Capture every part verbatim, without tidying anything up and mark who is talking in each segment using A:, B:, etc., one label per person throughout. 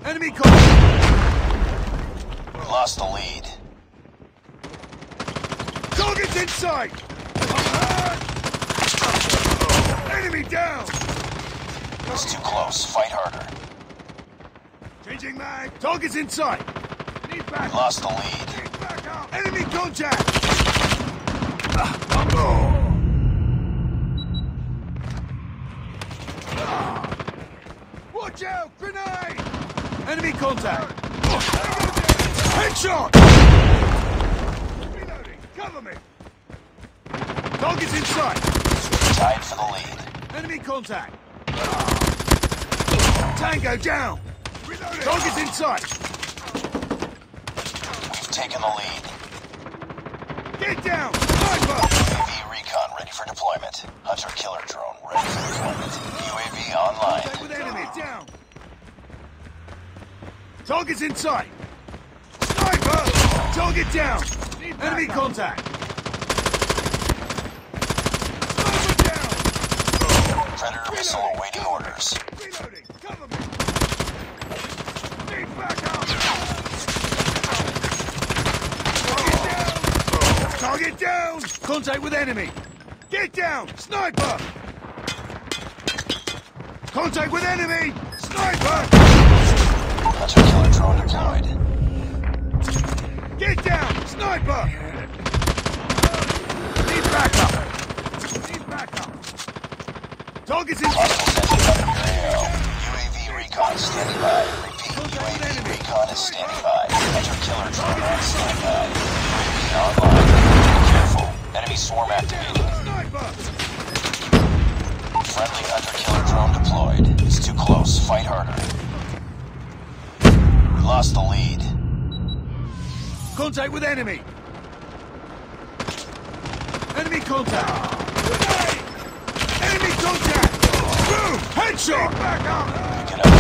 A: Enemy contact!
B: We lost the lead.
A: Target's in sight! Enemy down!
B: It's too close. Fight harder.
A: Changing mag! Target's in sight! Need
B: We
A: back!
B: lost the lead.
A: Need back up! Enemy contact! Ah, oh. Watch out! Grenade! Enemy contact! Headshot! Reloading! Cover me! Target's in sight!
B: Tied for the lead.
A: Enemy contact! Tango down! Reloading! Target's in sight!
B: We've taken the lead.
A: Get down! Sniper!
B: U A V recon ready for deployment. Hunter killer drone ready for deployment. U A V online.
A: Contact with enemy! Down! Target's in sight! Sniper! Target down! Enemy contact! Sniper down!
B: Predator missile awaiting orders.
A: Reloading! Cover me! Need back up! Target down! Target down! Contact with enemy! Get down! Sniper! Contact with enemy! Sniper!
B: Hunter killer drone deployed.
A: Get down! Sniper! Need backup! Need backup! Target's in...
B: Hostile sentry under your A O. U A V recon standing by. Repeat, U A V recon is standing by. Hunter killer drone on standby. U A V online. Be careful. Enemy swarm activated.
A: Sniper!
B: Friendly hunter killer drone deployed. It's too close. Fight harder. We lost the lead.
A: Contact with enemy! Enemy contact! Grenade! Enemy contact! Boom! Headshot! Back up!
B: Pick it up.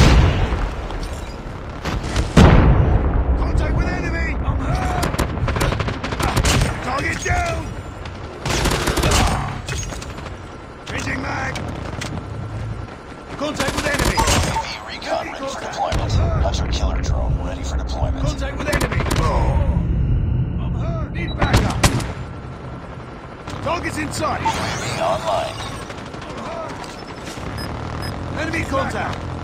A: Contact with enemy! I'm hurt! Target down! Changing mag! Contact with enemy!
B: U A V recon ready for deployment. Hunter killer drone ready for deployment.
A: Contact with enemy! I'm hurt! Need backup! Target's in sight!
B: U A V online.
A: Enemy contact!